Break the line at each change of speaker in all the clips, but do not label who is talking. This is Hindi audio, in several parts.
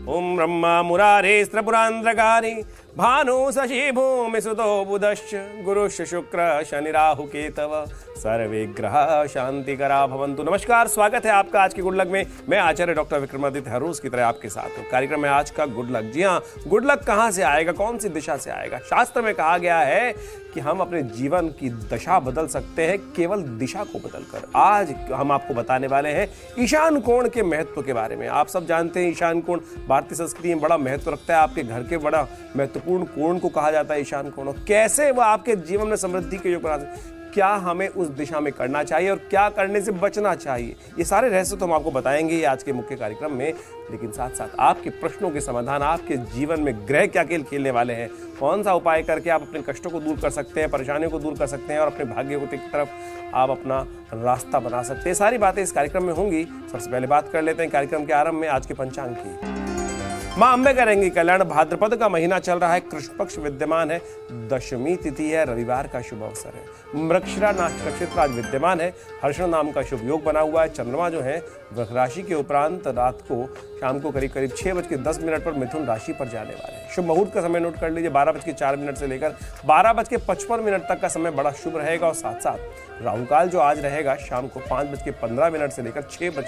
ओम ब्रह्मा मुरारे त्रिपुरांध्रकारी भानु शशि भूमि सुतो बुधश्च गुरुश्च शुक्र शनि राहु केतव सर्वे ग्रह शांतिकरा भवन्तु। नमस्कार, स्वागत है आपका आज की गुड लक में। मैं आचार्य डॉक्टर विक्रमादित्य हर रोज की तरह आपके साथ हूँ। कार्यक्रम में आज का गुड लक। जी हाँ, गुड लक कहाँ से आएगा, कौन सी दिशा से आएगा? शास्त्र में कहा गया है कि हम अपने जीवन की दशा बदल सकते हैं केवल दिशा को बदलकर। आज हम आपको बताने वाले हैं ईशान कोण के महत्व के बारे में। आप सब जानते हैं ईशान कोण भारतीय संस्कृति में बड़ा महत्व रखता है। आपके घर के बड़ा महत्वपूर्ण कोण को कहा जाता है ईशान कोण। कैसे वह आपके जीवन में समृद्धि के योग बना सकते, क्या हमें उस दिशा में करना चाहिए और क्या करने से बचना चाहिए, ये सारे रहस्य तो हम आपको बताएंगे आज के मुख्य कार्यक्रम में। लेकिन साथ साथ आपके प्रश्नों के समाधान, आपके जीवन में ग्रह क्या खेल खेलने वाले हैं, कौन सा उपाय करके आप अपने कष्टों को दूर कर सकते हैं, परेशानियों को दूर कर सकते हैं और अपने भाग्य की तरफ आप अपना रास्ता बना सकते हैं, सारी बातें इस कार्यक्रम में होंगी। सबसे पहले बात कर लेते हैं कार्यक्रम के आरंभ में आज के पंचांग की। मां अंबे करेंगी कल्याण। भाद्रपद का महीना चल रहा है, कृष्ण पक्ष विद्यमान है, दशमी तिथि है, रविवार का शुभ अवसर है। मृगशिरा नक्षत्र आज विद्यमान है, हर्षण नाम का शुभ योग बना हुआ है। चंद्रमा जो है वृष राशि के उपरांत रात को शाम को करीब 6:10 पर मिथुन राशि पर जाने वाले हैं। शुभ मुहूर्त का समय नोट कर लीजिए, 12:04 से लेकर 12:55 तक का समय बड़ा शुभ रहेगा। और साथ साथ राहु काल जो आज रहेगा शाम को 5:15 से लेकर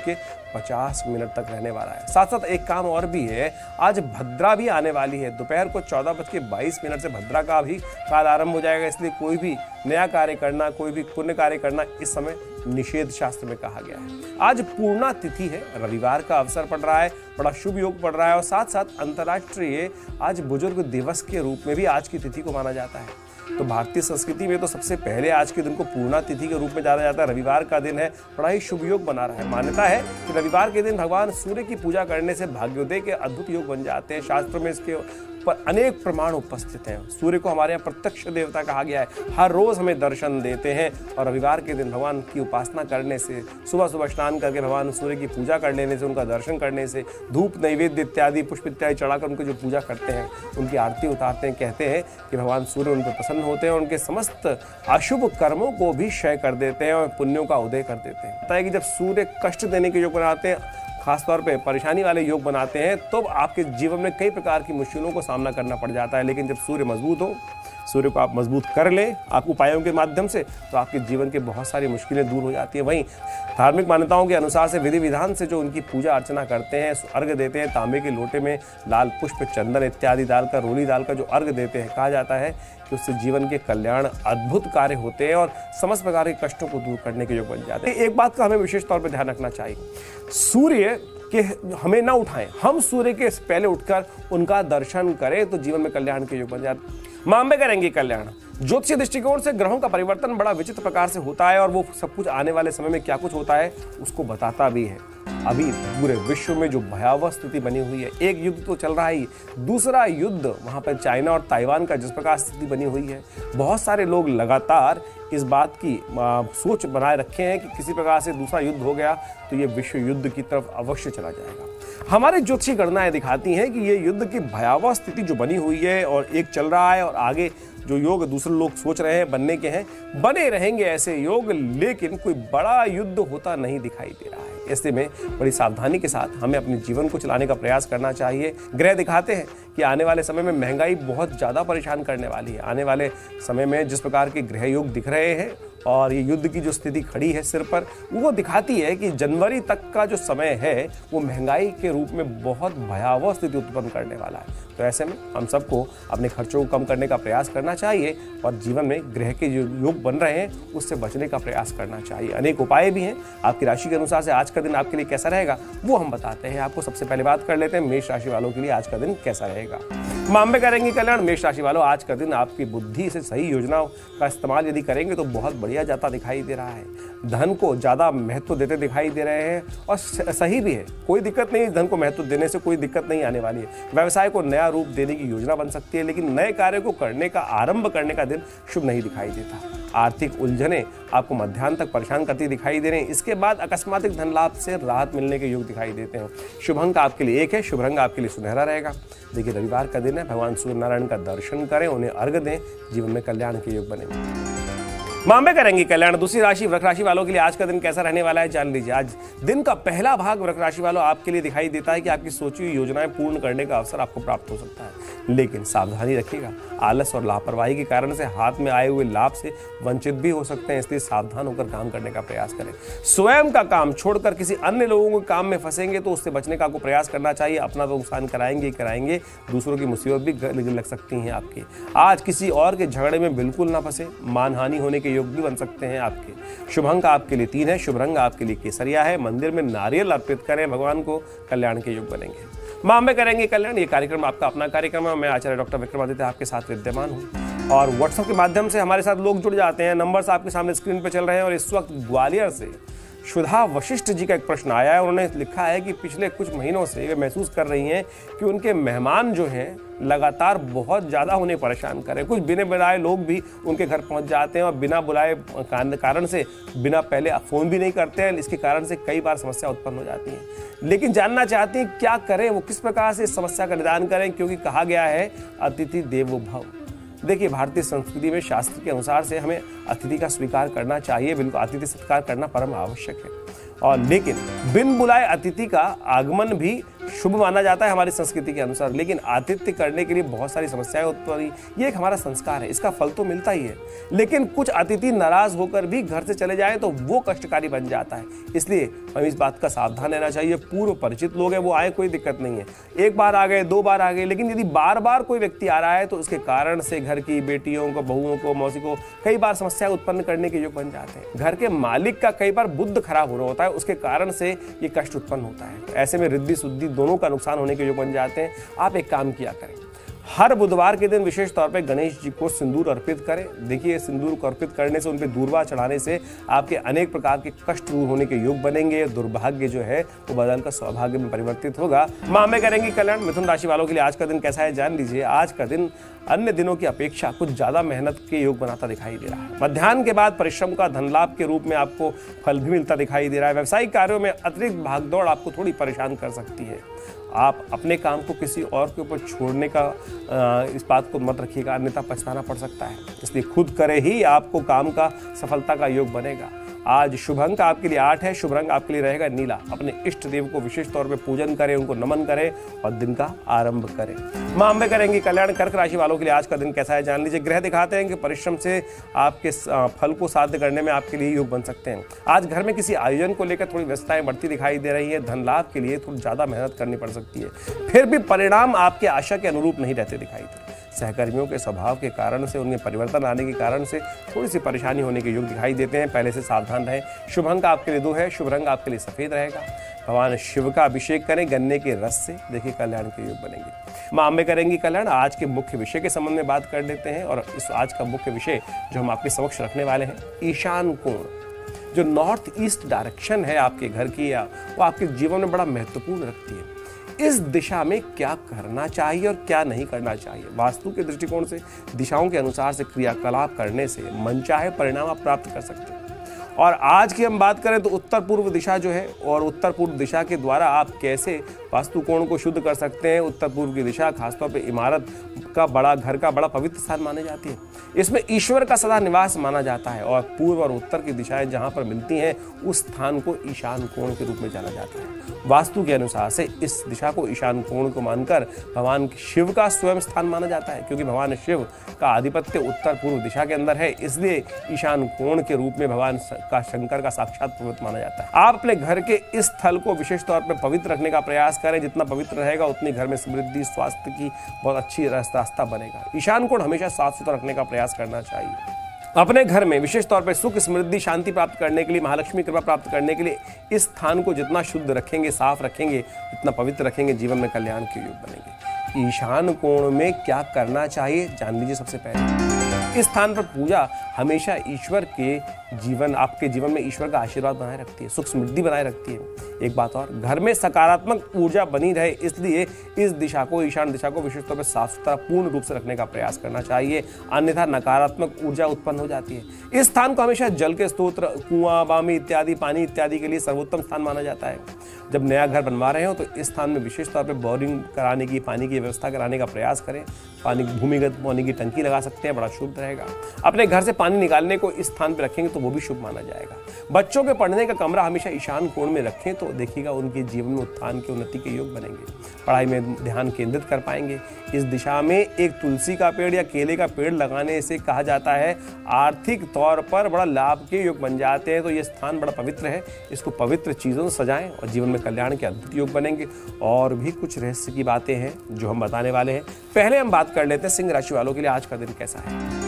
6:50 तक रहने वाला है। साथ साथ एक काम और भी है, आज भद्रा भी आने वाली है। दोपहर को 14:22 से भद्रा का भी काल आरंभ हो जाएगा, इसलिए कोई भी नया कार्य करना, कोई भी पुण्य कार्य करना इस समय निषेध शास्त्र में कहा गया है। आज पूर्णा तिथि है, रविवार का अवसर पड़ रहा है, बड़ा शुभ योग पड़ रहा है। और साथ साथ अंतर्राष्ट्रीय आज बुजुर्ग दिवस के रूप में भी आज की तिथि को माना जाता है। तो भारतीय संस्कृति में तो सबसे पहले आज के दिन को पूर्णा तिथि के रूप में जाना जाता है। रविवार का दिन है, बड़ा ही शुभ योग बना रहा है। मान्यता है कि रविवार के दिन भगवान सूर्य की पूजा करने से भाग्योदय के अद्भुत योग बन जाते हैं। शास्त्र में इसके पर अनेक प्रमाण उपस्थित हैं। सूर्य को हमारे यहाँ प्रत्यक्ष देवता कहा गया है, हर रोज हमें दर्शन देते हैं। और रविवार के दिन भगवान की उपासना करने से, सुबह सुबह स्नान करके भगवान सूर्य की पूजा कर लेने से, उनका दर्शन करने से, धूप नैवेद्य इत्यादि पुष्प इत्यादि चढ़ाकर उनको जो पूजा करते हैं, उनकी आरती उतारते हैं, कहते हैं कि भगवान सूर्य उन पर प्रसन्न होते हैं और उनके समस्त अशुभ कर्मों को भी क्षय कर देते हैं और पुण्यों का उदय कर देते हैं। पता है कि जब सूर्य कष्ट देने के योग बनाते हैं, खासतौर पे परेशानी वाले योग बनाते हैं, तो आपके जीवन में कई प्रकार की मुश्किलों को सामना करना पड़ जाता है। लेकिन जब सूर्य मजबूत हो, सूर्य को आप मजबूत कर लें आप उपायों के माध्यम से, तो आपके जीवन के बहुत सारी मुश्किलें दूर हो जाती है। वहीं धार्मिक मान्यताओं के अनुसार से विधि विधान से जो उनकी पूजा अर्चना करते हैं, अर्घ देते हैं, तांबे के लोटे में लाल पुष्प, चंदन इत्यादि डालकर, रोली डालकर जो अर्घ देते हैं, कहा जाता है कि उससे जीवन के कल्याण अद्भुत कार्य होते हैं और समस्त प्रकार के कष्टों को दूर करने के योग बन जाते हैं। एक बात का हमें विशेष तौर पर ध्यान रखना चाहिए, सूर्य कि हमें ना उठाएं, हम सूर्य के पहले उठकर उनका दर्शन करें तो जीवन में कल्याण के योग बन जाते। मां अंबे करेंगी कल्याण। ज्योतिषीय दृष्टिकोण से ग्रहों का परिवर्तन बड़ा विचित्र प्रकार से होता है और वो सब कुछ आने वाले समय में क्या कुछ होता है उसको बताता भी है। अभी पूरे विश्व में जो भयावह स्थिति बनी हुई है, एक युद्ध तो चल रहा ही, दूसरा युद्ध वहां पर चाइना और ताइवान का जिस प्रकार स्थिति बनी हुई है, बहुत सारे लोग लगातार इस बात की सोच बनाए रखे हैं कि किसी प्रकार से दूसरा युद्ध हो गया तो ये विश्व युद्ध की तरफ अवश्य चला जाएगा। हमारे ज्योतिषी गणनाएं दिखाती हैं कि ये युद्ध की भयावह स्थिति जो बनी हुई है और एक चल रहा है और आगे जो योग दूसरे लोग सोच रहे हैं बनने के हैं, बने रहेंगे ऐसे योग, लेकिन कोई बड़ा युद्ध होता नहीं दिखाई दे रहा है। ऐसे में बड़ी सावधानी के साथ हमें अपने जीवन को चलाने का प्रयास करना चाहिए। ग्रह दिखाते हैं कि आने वाले समय में महंगाई बहुत ज़्यादा परेशान करने वाली है। आने वाले समय में जिस प्रकार के ग्रह योग दिख रहे हैं और ये युद्ध की जो स्थिति खड़ी है सिर पर, वो दिखाती है कि जनवरी तक का जो समय है वो महंगाई के रूप में बहुत भयावह स्थिति उत्पन्न करने वाला है। तो ऐसे में हम सबको अपने खर्चों को कम करने का प्रयास करना चाहिए और जीवन में ग्रह के जो योग बन रहे हैं उससे बचने का प्रयास करना चाहिए। अनेक उपाय भी हैं। आपकी राशि के अनुसार से आज का दिन आपके लिए कैसा रहेगा वो हम बताते हैं आपको। सबसे पहले बात कर लेते हैं मेष राशि वालों के लिए आज का दिन कैसा रहेगा। मां अंबे करेंगी कल्याण। मेष राशि वालों, आज का दिन आपकी बुद्धि से सही योजनाओं का इस्तेमाल यदि करेंगे तो बहुत बढ़िया जाता दिखाई दे रहा है। धन को ज्यादा महत्व देते दिखाई दे रहे हैं और सही भी है, कोई दिक्कत नहीं, धन को महत्व देने से कोई दिक्कत नहीं आने वाली है। व्यवसाय को नया रूप देने की योजना बन सकती है, लेकिन नए कार्य को करने का आरंभ करने का दिन शुभ नहीं दिखाई देता। आर्थिक उलझने आपको मध्याह्न तक परेशान करती दिखाई दे रहे हैं। इसके बाद अकस्मात धन लाभ से राहत मिलने के योग दिखाई देते हैं। शुभ अंक आपके लिए 1 है, शुभ रंग आपके लिए सुनहरा रहेगा। देखिए रविवार का दिन है, भगवान सूर्य नारायण का दर्शन करें, उन्हें अर्घ दें, जीवन में कल्याण के योग बनेंगे। मां में करेंगे कल्याण। दूसरी राशि वृक राशि वालों के लिए आज का दिन कैसा रहने वाला है, जान लीजिए। आज दिन का पहला भाग वृक राशि वालों आपके लिए दिखाई देता है कि आपकी सोची हुई योजनाएं पूर्ण करने का अवसर आपको प्राप्त हो सकता है, लेकिन सावधानी रखिएगा। आलस और लापरवाही के कारण से हाथ में आए हुए लाभ से वंचित भी हो सकते हैं, इसलिए सावधान होकर काम करने का प्रयास करें। स्वयं का काम छोड़कर किसी अन्य लोगों के काम में फंसेंगे तो उससे बचने का आपको प्रयास करना चाहिए। अपना तो नुकसान कराएंगे, दूसरों की मुसीबत भी लग सकती है आपके। आज किसी और के झगड़े में बिल्कुल ना फंसे, मानहानि होने के योग भी बन सकते हैं आपके। शुभ अंक आपके लिए 3 है, शुभ रंग आपके लिए केसरिया है। मंदिर में नारियल अर्पित करें भगवान को, कल्याण के योग बनेंगे। मां में करेंगे कल्याण। ये कार्यक्रम आपका अपना कार्यक्रम है। मैं आचार्य डॉक्टर विक्रमादित्य आपके साथ विद्यमान हूँ और व्हाट्सएप के माध्यम से हमारे साथ लोग जुड़ जाते हैं। नंबर्स आपके सामने स्क्रीन पर चल रहे हैं और इस वक्त ग्वालियर से सुधा वशिष्ठ जी का एक प्रश्न आया है। उन्होंने लिखा है कि पिछले कुछ महीनों से वे महसूस कर रही हैं कि उनके मेहमान जो हैं लगातार बहुत ज़्यादा उन्हें परेशान कर रहे हैं। कुछ बिना बुलाए लोग भी उनके घर पहुंच जाते हैं और बिना बुलाए कारण से बिना पहले फ़ोन भी नहीं करते हैं। इसके कारण से कई बार समस्या उत्पन्न हो जाती है, लेकिन जानना चाहते हैं क्या करें, वो किस प्रकार से इस समस्या का निदान करें, क्योंकि कहा गया है अतिथि देवो भव। देखिए, भारतीय संस्कृति में शास्त्र के अनुसार से हमें अतिथि का स्वीकार करना चाहिए, बिल्कुल अतिथि सत्कार करना परम आवश्यक है। और लेकिन बिन बुलाए अतिथि का आगमन भी शुभ माना जाता है हमारी संस्कृति के अनुसार, लेकिन आतिथ्य करने के लिए बहुत सारी समस्याएं उत्पन्न, ये एक हमारा संस्कार है, इसका फल तो मिलता ही है। लेकिन कुछ अतिथि नाराज होकर भी घर से चले जाएं तो वो कष्टकारी बन जाता है, इसलिए हमें इस बात का सावधान रहना चाहिए। पूर्व परिचित लोग हैं, वो आए, कोई दिक्कत नहीं है, एक बार आ गए, 2 बार आ गए, लेकिन यदि बार बार कोई व्यक्ति आ रहा है तो उसके कारण से घर की बेटियों को, बहुओं को, मौसी को कई बार समस्या उत्पन्न करने के योग बन जाते हैं। घर के मालिक का कई बार बुद्ध खराब हो रहा होता है, उसके कारण से ये कष्ट उत्पन्न होता है। ऐसे में रिद्धि शुद्धि दोनों का नुकसान होने के योग बन जाते हैं। आप एक काम किया करें, हर बुधवार के दिन विशेष तौर पे गणेश जी को सिंदूर अर्पित करें। देखिए, सिंदूर को अर्पित करने से, उन पे दूर्वा चढ़ाने से आपके अनेक प्रकार के कष्ट दूर होने के योग बनेंगे। दुर्भाग्य जो है वो बदलकर सौभाग्य में परिवर्तित होगा। मां में करेंगी कल्याण। मिथुन राशि वालों के लिए आज का दिन कैसा है, जान लीजिए। आज का दिन अन्य दिनों की अपेक्षा कुछ ज्यादा मेहनत के योग बनाता दिखाई दे रहा है। मध्याह्न के बाद परिश्रम का धन लाभ के रूप में आपको फल भी मिलता दिखाई दे रहा है। व्यावसायिक कार्यों में अतिरिक्त भागदौड़ आपको थोड़ी परेशान कर सकती है। आप अपने काम को किसी और के ऊपर छोड़ने का इस बात को मत रखिएगा, अन्यथा पछताना पड़ सकता है। इसलिए खुद करे ही आपको काम का सफलता का योग बनेगा। आज शुभ अंक आपके लिए 8 है, शुभ रंग आपके लिए रहेगा नीला। अपने इष्ट देव को विशेष तौर पे पूजन करें, उनको नमन करें और दिन का आरंभ करें। मां अम्बे करेंगी कल्याण। कर्क राशि वालों के लिए आज का दिन कैसा है, जान लीजिए। ग्रह दिखाते हैं कि परिश्रम से आपके फल को साध्य करने में आपके लिए योग बन सकते हैं। आज घर में किसी आयोजन को लेकर थोड़ी व्यस्तताएं बढ़ती दिखाई दे रही है। धन लाभ के लिए थोड़ी ज्यादा मेहनत करनी पड़ सकती है, फिर भी परिणाम आपके आशा के अनुरूप नहीं रहते दिखाई दे। सहकर्मियों के स्वभाव के कारण से, उनमें परिवर्तन आने के कारण से थोड़ी सी परेशानी होने के योग दिखाई देते हैं, पहले से सावधान रहें। शुभ अंक आपके लिए 2 है, शुभ रंग आपके लिए सफेद रहेगा। भगवान शिव का अभिषेक करें गन्ने के रस से, देखिए कल्याण के योग बनेंगे। मां अम्बे करेंगी कल्याण। आज के मुख्य विषय के संबंध में बात कर लेते हैं और इस आज का मुख्य विषय जो हम आपके समक्ष रखने वाले हैं, ईशान कोण। जो नॉर्थ ईस्ट डायरेक्शन है आपके घर की, या वो आपके जीवन में बड़ा महत्वपूर्ण रखती है। इस दिशा में क्या करना चाहिए और क्या नहीं करना चाहिए, वास्तु के दृष्टिकोण से दिशाओं के अनुसार से क्रियाकलाप करने से मनचाहे परिणाम आप प्राप्त कर सकते हैं। और आज की हम बात करें तो उत्तर पूर्व दिशा जो है, और उत्तर पूर्व दिशा के द्वारा आप कैसे वास्तु कोण को शुद्ध कर सकते हैं। उत्तर पूर्व की दिशा खासतौर पे इमारत का बड़ा, घर का बड़ा पवित्र स्थान मानी जाती है। इसमें ईश्वर का सदा निवास माना जाता है और पूर्व और उत्तर की दिशाएं जहां पर मिलती हैं उस स्थान को ईशान कोण के रूप में जाना जाता है। वास्तु के अनुसार से इस दिशा को ईशान कोण को मानकर भगवान शिव का स्वयं स्थान माना जाता है, क्योंकि भगवान शिव का आधिपत्य उत्तर पूर्व दिशा के अंदर है, इसलिए ईशान कोण के रूप में भगवान का शंकर का साक्षात प्रभुत्व माना जाता है। आप अपने घर के इस स्थल को विशेष तौर पर पवित्र रखने का प्रयास करें। जितना पवित्र रहेगा उतनी घर में समृद्धि, स्वास्थ्य की बहुत अच्छी रास्ता बनेगा। ईशान कोण हमेशा साफ सुथरा रखने का प्रयास करना चाहिए। अपने घर में विशेष तौर पर सुख, समृद्धि, शांति प्राप्त करने के लिए, महालक्ष्मी कृपा प्राप्त करने के लिए इस स्थान को जितना शुद्ध रखेंगे, साफ रखेंगे, जितना पवित्र रखेंगे, जीवन में कल्याण के योग बनेंगे। ईशान कोण में क्या करना चाहिए, जान लीजिए। सबसे पहले इस स्थान पर पूजा हमेशा ईश्वर के जीवन, आपके जीवन में ईश्वर का आशीर्वाद बनाए रखती है, सुख समृद्धि बनाए रखती है। एक बात और, घर में सकारात्मक ऊर्जा बनी रहे इसलिए इस दिशा को, ईशान दिशा को विशेष तौर पर साफ सुथरा पूर्ण रूप से रखने का प्रयास करना चाहिए, अन्यथा नकारात्मक ऊर्जा उत्पन्न हो जाती है। इस स्थान को हमेशा जल के स्रोत, कुआं, बामी इत्यादि, पानी इत्यादि के लिए सर्वोत्तम स्थान माना जाता है। जब नया घर बनवा रहे हो तो इस स्थान में विशेष तौर पर बोरिंग कराने की, पानी की व्यवस्था कराने का प्रयास करें। पानी, भूमिगत पानी की टंकी लगा सकते हैं, बड़ा शुभ रहेगा। अपने घर से पानी निकालने को इस स्थान पर रखेंगे तो वो भी शुभ माना जाएगा। बच्चों के पढ़ने का कमरा हमेशा ईशान कोण में रखें तो देखिएगा उनके जीवन में उत्थान के, उन्नति के योग बनेंगे, पढ़ाई में ध्यान केंद्रित कर पाएंगे। इस दिशा में एक तुलसी का पेड़ या केले का पेड़ लगाने से कहा जाता है आर्थिक तौर पर बड़ा लाभ के योग बन जाते हैं। तो ये स्थान बड़ा पवित्र है, इसको पवित्र चीज़ों से सजाएं और जीवन में कल्याण के अद्भुत योग बनेंगे। और भी कुछ रहस्य की बातें हैं जो हम बताने वाले हैं। पहले हम बात कर लेते हैं सिंह राशि वालों के लिए आज का दिन कैसा है।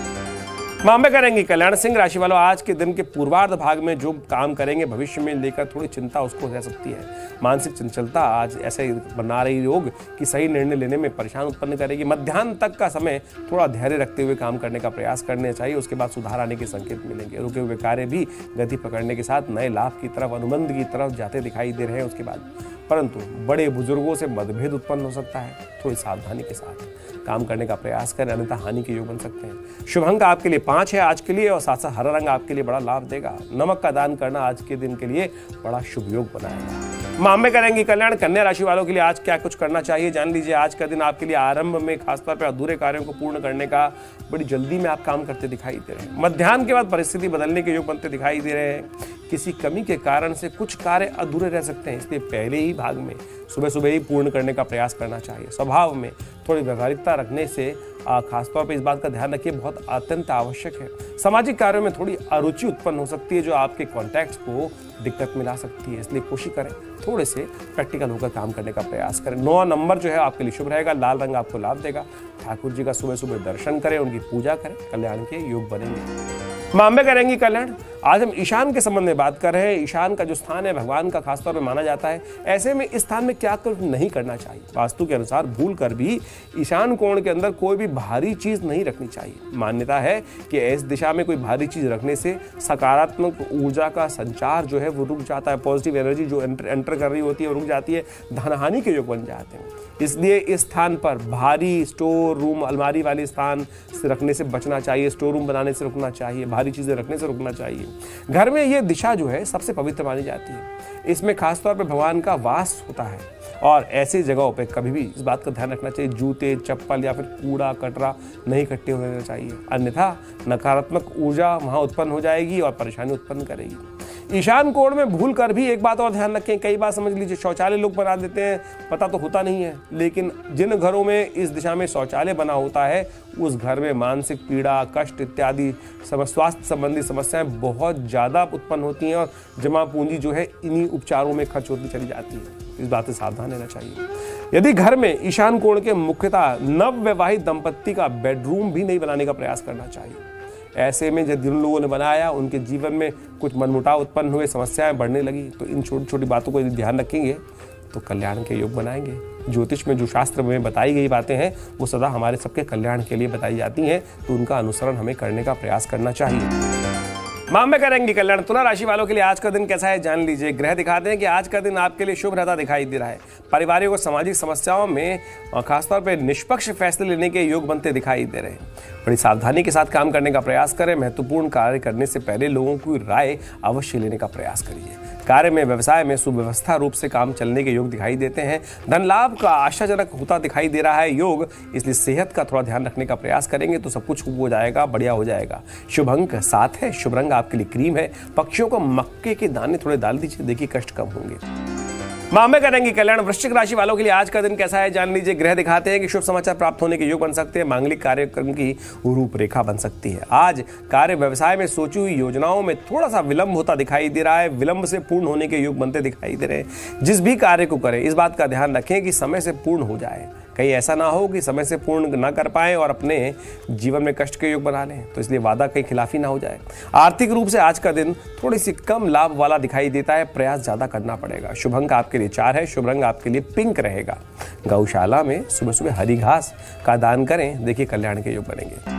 मामले करेंगे कल्याण। सिंह राशि वालों आज के दिन के पूर्वार्ध भाग में जो काम करेंगे भविष्य में लेकर थोड़ी चिंता उसको रह सकती है। मानसिक चंचलता आज ऐसे बना रही योग कि सही निर्णय लेने में परेशान उत्पन्न करेगी। मध्याह्न तक का समय थोड़ा धैर्य रखते हुए काम करने का प्रयास करने चाहिए, उसके बाद सुधार आने के संकेत मिलेंगे। रुके हुए कार्य भी गति पकड़ने के साथ नए लाभ की तरफ, अनुबंध की तरफ जाते दिखाई दे रहे हैं उसके बाद। परंतु बड़े बुजुर्गों से मतभेद उत्पन्न हो सकता है, थोड़ी सावधानी के साथ काम करने का प्रयास करें, अन्यथा हानि के योग बन सकते हैं। शुभ अंक आपके लिए 5 है आज के लिए और साथ साथ हरा रंग आपके लिए बड़ा लाभ देगा। नमक का दान करना आज के दिन के लिए बड़ा शुभ योग बनाएगा। मामले करेंगे कल्याण। कन्या राशि वालों के लिए आज क्या कुछ करना चाहिए जान लीजिए। आज का दिन आपके लिए आरंभ में खासतौर पर अधूरे कार्यों को पूर्ण करने का बड़ी जल्दी में आप काम करते दिखाई दे रहे हैं। मध्याह्न के बाद परिस्थिति बदलने के योग बनते दिखाई दे रहे हैं। किसी कमी के कारण से कुछ कार्य अधूरे रह सकते हैं, इसलिए पहले ही भाग में सुबह सुबह ही पूर्ण करने का प्रयास करना चाहिए। स्वभाव में थोड़ी व्यवहारिकता रखने से खासतौर पर इस बात का ध्यान रखिए, बहुत अत्यंत आवश्यक है। सामाजिक कार्यों में थोड़ी अरुचि उत्पन्न हो सकती है जो आपके कॉन्टैक्ट्स को दिक्कत मिला सकती है, इसलिए कोशिश करें थोड़े से प्रैक्टिकल होकर काम करने का प्रयास करें। 9 नंबर जो है आपके लिए शुभ रहेगा, लाल रंग आपको लाभ देगा। ठाकुर जी का सुबह सुबह दर्शन करें, उनकी पूजा करें, कल्याण के योग बनेंगे। मामले करेंगे कल्याण। आज हम ईशान के संबंध में बात कर रहे हैं। ईशान का जो स्थान है भगवान का खासतौर पर माना जाता है। ऐसे में इस स्थान में क्या नहीं करना चाहिए। वास्तु के अनुसार भूल कर भी ईशान कोण के अंदर कोई भी भारी चीज नहीं रखनी चाहिए। मान्यता है कि इस दिशा में कोई भारी चीज रखने से सकारात्मक ऊर्जा का संचार जो है वो रुक जाता है। पॉजिटिव एनर्जी जो एंटर कर रही होती है वो रुक जाती है, धनहानि के योग बन जाते हैं। इसलिए इस स्थान पर भारी स्टोर रूम, अलमारी वाले स्थान से रखने से बचना चाहिए। स्टोर रूम बनाने से रुकना चाहिए, भारी चीजें रखने से रुकना चाहिए। घर में ये दिशा जो है सबसे पवित्र मानी जाती है। इसमें खासतौर पर भगवान का वास होता है और ऐसी जगहों पे कभी भी इस बात का ध्यान रखना चाहिए जूते, चप्पल या फिर कूड़ा कचरा नहीं इकट्ठे होने चाहिए, अन्यथा नकारात्मक ऊर्जा वहां उत्पन्न हो जाएगी और परेशानी उत्पन्न करेगी। ईशान कोण में भूल कर भी एक बात और ध्यान रखें, कई बार समझ लीजिए शौचालय लोग बना देते हैं, पता तो होता नहीं है, लेकिन जिन घरों में इस दिशा में शौचालय बना होता है उस घर में मानसिक पीड़ा, कष्ट इत्यादि स्वास्थ्य संबंधी समस्याएं बहुत ज्यादा उत्पन्न होती हैं और जमा पूंजी जो है इन्हीं उपचारों में खर्च होती चली जाती है। इस बात से सावधान रहना चाहिए। यदि घर में ईशान कोण के मुख्यतः नवविवाहित दंपत्ति का बेडरूम भी नहीं बनाने का प्रयास करना चाहिए। ऐसे में जब जिन लोगों ने बनाया उनके जीवन में कुछ मनमुटाव उत्पन्न हुए, समस्याएं बढ़ने लगी, तो इन छोटी छोटी बातों को यदि ध्यान रखेंगे तो कल्याण के योग बनाएंगे। ज्योतिष में जो शास्त्र में बताई गई बातें हैं वो सदा हमारे सबके कल्याण के लिए बताई जाती हैं, तो उनका अनुसरण हमें करने का प्रयास करना चाहिए। मामले करेंगे कल्याण। तुला राशि वालों के लिए आज का दिन कैसा है जान लीजिए। ग्रह दिखाते हैं कि आज का दिन आपके लिए शुभ रहता दिखाई दे रहा है। पारिवारिक और सामाजिक समस्याओं में खासतौर पर निष्पक्ष फैसले लेने के योग बनते दिखाई दे रहे हैं। बड़ी सावधानी के साथ काम करने का प्रयास करें। महत्वपूर्ण कार्य करने से पहले लोगों की राय अवश्य लेने का प्रयास करिए। कार्य में, व्यवसाय में सुव्यवस्था रूप से काम चलने के योग दिखाई देते हैं। धन लाभ का आशाजनक होता दिखाई दे रहा है योग, इसलिए सेहत का थोड़ा ध्यान रखने का प्रयास करेंगे तो सब कुछ हो जाएगा, बढ़िया हो जाएगा। शुभ अंक 7 है, शुभ रंग आपके लिए क्रीम है। पक्षियों को मक्के के दाने थोड़े डाल दीजिए, देखिए कष्ट कम होंगे। मामले करेंगे कल्याण। वृश्चिक राशि वालों के लिए आज का दिन कैसा है जान लीजिए। ग्रह दिखाते हैं कि शुभ समाचार प्राप्त होने के योग बन सकते हैं। मांगलिक कार्यक्रम की रूपरेखा बन सकती है। आज कार्य व्यवसाय में सोची हुई योजनाओं में थोड़ा सा विलंब होता दिखाई दे रहा है। विलंब से पूर्ण होने के योग बनते दिखाई दे रहे हैं। जिस भी कार्य को करें इस बात का ध्यान रखें कि समय से पूर्ण हो जाए। कहीं ऐसा ना हो कि समय से पूर्ण ना कर पाए और अपने जीवन में कष्ट के योग बना लें, तो इसलिए वादा कहीं खिलाफी ना हो जाए। आर्थिक रूप से आज का दिन थोड़ी सी कम लाभ वाला दिखाई देता है, प्रयास ज्यादा करना पड़ेगा। शुभ अंक आपके लिए 4 है, शुभ रंग आपके लिए पिंक रहेगा। गौशाला में सुबह सुबह हरी घास का दान करें, देखिए कल्याण के योग बनेंगे।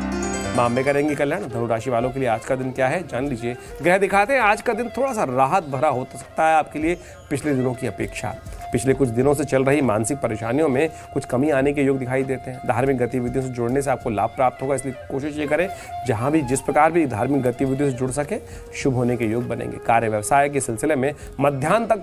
माँ में करेंगे कल्याण। धनु राशि वालों के लिए आज का दिन क्या है जान लीजिए। ग्रह दिखाते हैं आज का दिन थोड़ा सा राहत भरा हो सकता है आपके लिए पिछले दिनों की अपेक्षा। पिछले कुछ दिनों से चल रही मानसिक परेशानियों में कुछ कमी आने के योग दिखाई देते हैं। धार्मिक गतिविधियों से जुड़ने से आपको लाभ प्राप्त होगा, इसलिए कोशिश ये करें जहां भी जिस प्रकार भी धार्मिक गतिविधियों से जुड़ सके शुभ होने के योग बनेंगे। कार्य व्यवसाय के सिलसिले में मध्याह्न तक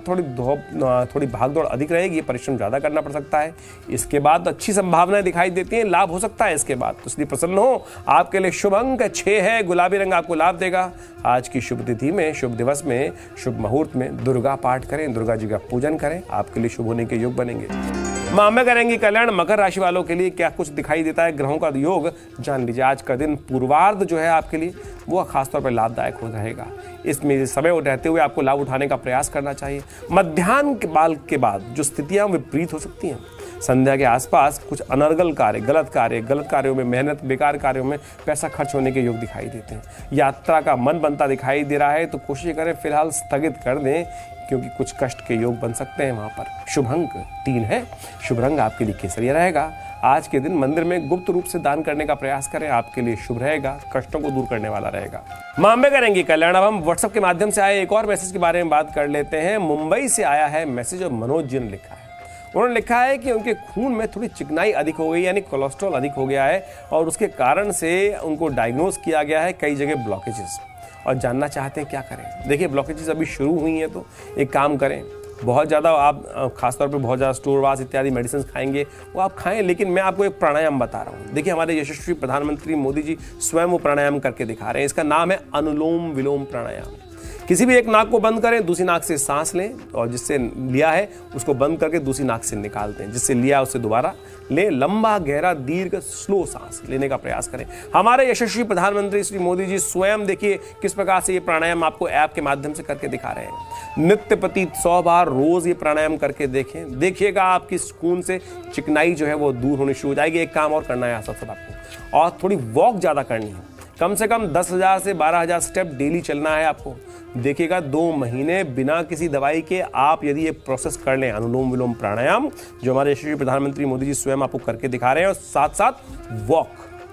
थोड़ी भागदौड़ अधिक रहेगी, परिश्रम ज़्यादा करना पड़ सकता है। इसके बाद अच्छी संभावनाएं दिखाई देती हैं, लाभ हो सकता है इसके बाद, तो इसलिए प्रसन्न हो। आपके लिए शुभ अंक 6 है, गुलाबी रंग आपको लाभ देगा। आज की शुभ तिथि में, शुभ दिवस में, शुभ मुहूर्त में दुर्गा पाठ करें, दुर्गा जी का पूजन करें, आपके लिए शुभ होने के योग बनेंगे। माँ में करेंगे कल्याण। मकर राशि वालों के लिए क्या कुछ दिखाई देता है ग्रहों का योग जान लीजिए। आज का दिन पूर्वार्ध जो है आपके लिए वो खासतौर पर लाभदायक हो रहेगा। इसमें समय रहते हुए आपको लाभ उठाने का प्रयास करना चाहिए। मध्याह्न के बाद जो स्थितियां विपरीत हो सकती हैं, संध्या के आसपास कुछ अनर्गल कार्य, गलत कार्यों में मेहनत, बेकार कार्यों में पैसा खर्च होने के योग दिखाई देते हैं। यात्रा का मन बनता दिखाई दे रहा है तो कोशिश करें फिलहाल स्थगित कर दें, क्योंकि कुछ कष्ट के योग बन सकते हैं वहां पर। शुभ अंक 3 है, शुभ रंग आपके लिए केसरिया रहेगा। आज के दिन मंदिर में गुप्त रूप से दान करने का प्रयास करें, आपके लिए शुभ रहेगा, कष्टों को दूर करने वाला रहेगा। माँ में करेंगे कल्याण। अब हम व्हाट्सएप के माध्यम से आए एक और मैसेज के बारे में बात कर लेते हैं। मुंबई से आया है मैसेज और मनोज जी ने लिखा है। उन्होंने लिखा है कि उनके खून में थोड़ी चिकनाई अधिक हो गई, यानी कोलेस्ट्रॉल अधिक हो गया है और उसके कारण से उनको डायग्नोज किया गया है कई जगह ब्लॉकेजेस, और जानना चाहते हैं क्या करें। देखिए ब्लॉकेजेस अभी शुरू हुई हैं तो एक काम करें, बहुत ज़्यादा आप खासतौर पे बहुत ज़्यादा स्टोरवास इत्यादि मेडिसिन खाएंगे वो आप खाएं, लेकिन मैं आपको एक प्राणायाम बता रहा हूँ। देखिए हमारे यशस्वी प्रधानमंत्री मोदी जी स्वयं वो प्राणायाम करके दिखा रहे हैं। इसका नाम है अनुलोम विलोम प्राणायाम। किसी भी एक नाक को बंद करें, दूसरी नाक से सांस लें और जिससे लिया है उसको बंद करके दूसरी नाक से निकालते हैं, जिससे लिया उससे दोबारा लें। लंबा गहरा दीर्घ स्लो सांस लेने का प्रयास करें। हमारे यशस्वी प्रधानमंत्री श्री मोदी जी स्वयं देखिए किस प्रकार से ये प्राणायाम आपको ऐप के माध्यम से करके दिखा रहे हैं। नित्य प्रति 100 बार रोज ये प्राणायाम करके देखें, देखिएगा आपकी खून से चिकनाई जो है वो दूर होनी शुरू हो जाएगी। एक काम और करना है आपको, और थोड़ी वॉक ज्यादा करनी है, कम से कम 10,000 से 12,000 स्टेप डेली चलना है आपको। देखिएगा 2 महीने बिना किसी दवाई के आप यदि ये प्रोसेस कर लें, अनुलोम विलोम प्राणायाम जो हमारे यशस्वी प्रधानमंत्री मोदी जी स्वयं आपको करके दिखा रहे हैं, और साथ साथ वॉक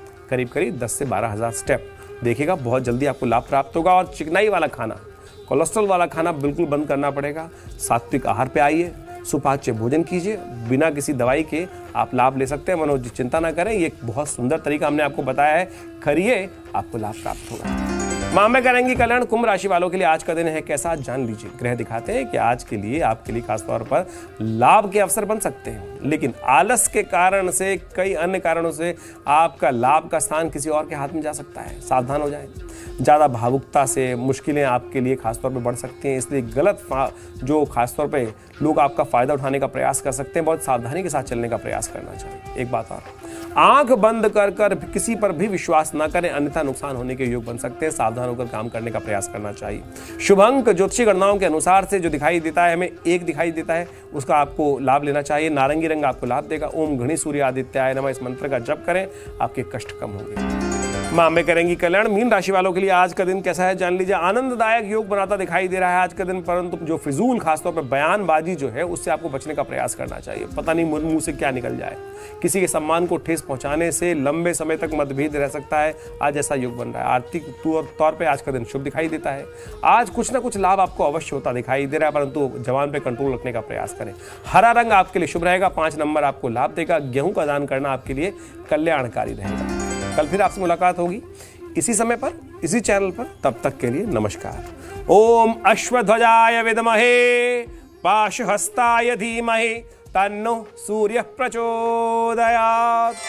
करीब 10 से 12,000 स्टेप, देखिएगा बहुत जल्दी आपको लाभ प्राप्त होगा। और चिकनाई वाला खाना, कोलेस्ट्रॉल वाला खाना बिल्कुल बंद करना पड़ेगा। सात्विक आहार पे आइए, सुपाच्य भोजन कीजिए, बिना किसी दवाई के आप लाभ ले सकते हैं। मनोज जी चिंता ना करें, ये एक बहुत सुंदर तरीका हमने आपको बताया है, करिए आपको लाभ प्राप्त होगा। माँ में करेंगी कल्याण। कुंभ राशि वालों के लिए आज का दिन है कैसा जान लीजिए। ग्रह दिखाते हैं कि आज के लिए आपके लिए खासतौर पर लाभ के अवसर बन सकते हैं, लेकिन आलस के कारण से, कई अन्य कारणों से आपका लाभ का स्थान किसी और के हाथ में जा सकता है। सावधान हो जाएं। ज़्यादा भावुकता से मुश्किलें आपके लिए खासतौर पर बढ़ सकती हैं, इसलिए गलत जो खासतौर पर लोग आपका फायदा उठाने का प्रयास कर सकते हैं, बहुत सावधानी के साथ चलने का प्रयास करना चाहिए। एक बात और, आंख बंद कर किसी पर भी विश्वास न करें, अन्यथा नुकसान होने के योग बन सकते हैं। सावधान होकर काम करने का प्रयास करना चाहिए। शुभ अंक ज्योतिषी गणनाओं के अनुसार से जो दिखाई देता है, हमें 1 दिखाई देता है, उसका आपको लाभ लेना चाहिए। नारंगी रंग आपको लाभ देगा। ओम गणेश सूर्य आदित्याय नमः इस मंत्र का जप करें, आपके कष्ट कम होंगे। माँ में करेंगी कल्याण। मीन राशि वालों के लिए आज का दिन कैसा है जान लीजिए। आनंददायक योग बनाता दिखाई दे रहा है आज का दिन, परंतु जो फिजूल खासतौर पर बयानबाजी जो है उससे आपको बचने का प्रयास करना चाहिए। पता नहीं मुंह से क्या निकल जाए, किसी के सम्मान को ठेस पहुंचाने से लंबे समय तक मतभेद रह सकता है। आज ऐसा योग बन रहा है। आर्थिक तौर पर आज का दिन शुभ दिखाई देता है। आज कुछ ना कुछ लाभ आपको अवश्य होता दिखाई दे रहा है, परंतु जवान पे कंट्रोल रखने का प्रयास करें। हरा रंग आपके लिए शुभ रहेगा। 5 नंबर आपको लाभ देगा। गेहूं का दान करना आपके लिए कल्याणकारी रहेगा। कल फिर आपसे मुलाकात होगी इसी समय पर, इसी चैनल पर। तब तक के लिए नमस्कार। ओम अश्वध्वजाय विद्महे पाशहस्ताय धीमहि तन्नो सूर्यः प्रचोदयात्।